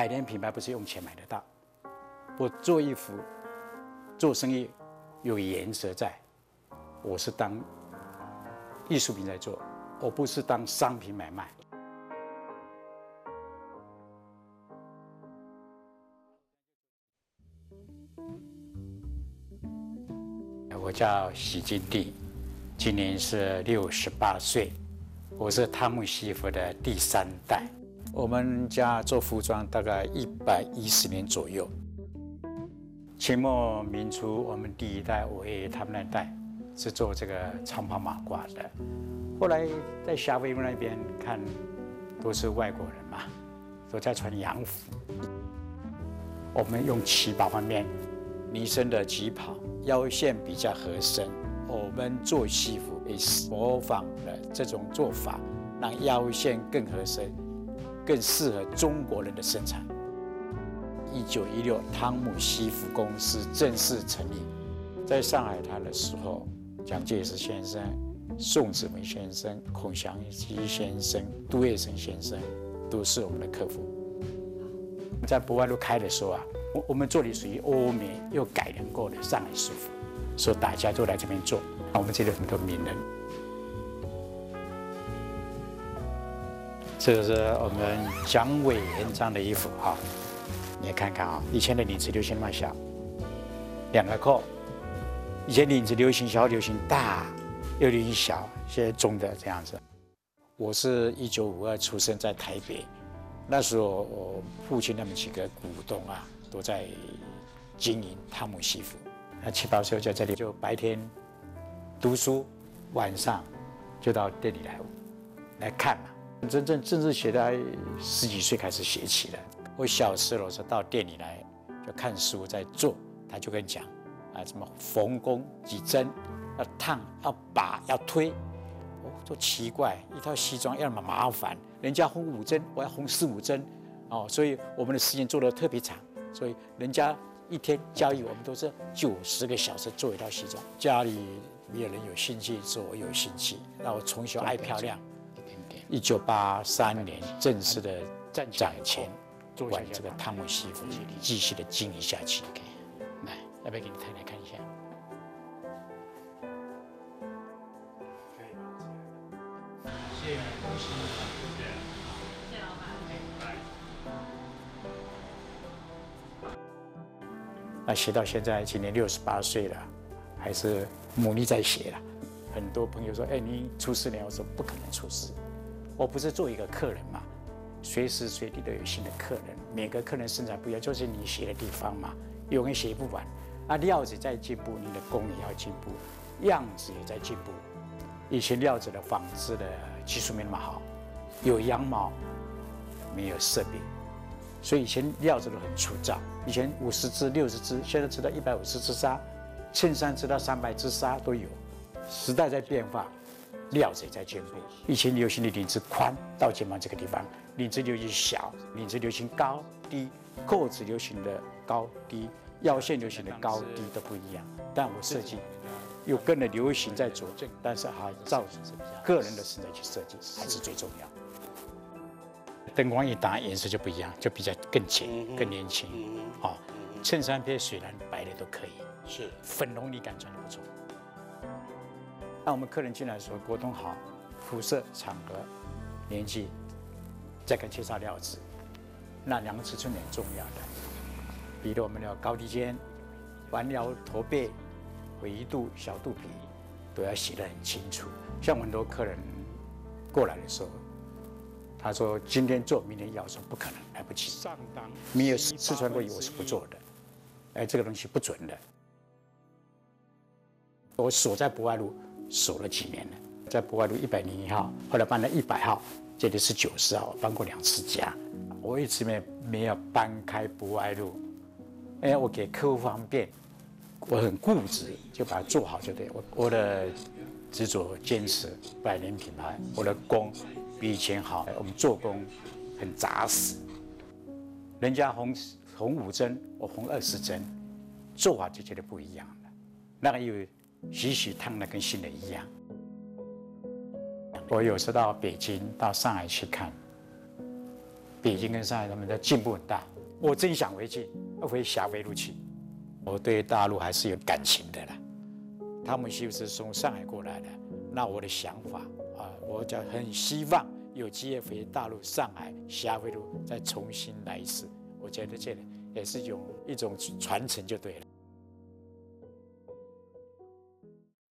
百年品牌不是用钱买得到。我做衣服、做生意有原则在，我是当艺术品在做，我不是当商品买卖。我叫许金地，今年是68岁，我是汤姆西服的第3代。我们家做服装大概110年左右。清末民初，我们第1代，我爷爷他们那代是做这个长袍马褂的。后来在夏威夷那边看，都是外国人嘛，都在穿洋服。我们用旗袍方面，呢身的旗袍腰线比较合身。我们做西服也模仿了这种做法，让腰线更合身，更适合中国人的身材。1916，汤姆西服公司正式成立。在上海滩的时候，蒋介石先生、宋子文先生、孔祥熙先生、杜月笙先生都是我们的客户。在博爱路开的时候啊，我们做的属于欧美又改良过的上海式服，所以大家都来这边做。我们这里有很多名人。这个是我们蒋委员长的衣服啊，你看看啊，以前的领子流行那么小，2个扣。以前领子流行小，流行大，又流行小，现在中的这样子。我是1952出生在台北，那时候我父亲他们几个股东啊，都在经营汤姆西服。那7、8岁在这里就白天读书，晚上就到店里来看嘛。真正正式写的10几岁开始写起来。我小时候是到店里来就看书在做，他就跟你讲啊，什么缝工几针，要烫要拔要推。哦，就奇怪，一套西装要那么麻烦，人家缝5针，我要缝4、5针，哦，所以我们的时间做得特别长，所以人家一天交易我们都是90个小时做一套西装。家里没有人有兴趣做，我有兴趣。那我从小爱漂亮。1983年正式的展前，管这个汤姆西服继续的经营下去。来，要不要给你太太看一下？谢谢，恭喜你，谢谢，谢谢老板。那写到现在，今年68岁了，还是努力在写了。很多朋友说：“哎，你出师了？”我说：“不可能出师。我不是做一个客人嘛，随时随地都有新的客人，每个客人身材不一样，就是你写的地方嘛，永远写不完。啊，料子在进步，你的工也要进步，样子也在进步。以前料子的纺织的技术没那么好，有羊毛，没有色饼，所以以前料子都很粗糙。以前50支、60支，现在织到150支纱，衬衫织到300支纱都有。时代在变化。料子也在进步。以前流行的领子宽到肩膀这个地方，领子流行小，领子流行高低，扣子流行的高低，腰线流行的高低都不一样。但我设计有跟着流行在走，但是还照个人的身材去设计还是最重要。灯光一打，颜色就不一样，就比较更浅、更年轻。哦，衬衫配水蓝、白的都可以，是粉红你敢穿的不错。那我们客人进来的时候，沟通好肤色、场合、年纪，再跟介绍料子。那2个尺寸很重要的，比如我们的高低肩、弯腰驼背、回肚、小肚皮，都要写得很清楚。像很多客人过来的时候，他说今天做，明天要，说不可能，来不及。上当没有试穿过衣，我是不做的。哎，这个东西不准的。我锁在博爱路。守了几年了，在博爱路101号，后来搬到100号，这里是90号，搬过2次家。我一直没有搬开博爱路，我给客户方便，我很固执，就把它做好就对。我的执着坚持百年品牌，我的工比以前好，我们做工很扎实。人家缝5针，我缝20针，做法就觉得不一样了。那个有。洗烫的跟新的一样。我有时到北京、到上海去看，北京跟上海他们的进步很大。 我真想回霞飞路去。我对大陆还是有感情的啦。他们是不是从上海过来的？那我的想法啊，我就很希望有机会回大陆上海霞飞路再重新来一次。我觉得这也是一种传承就对了。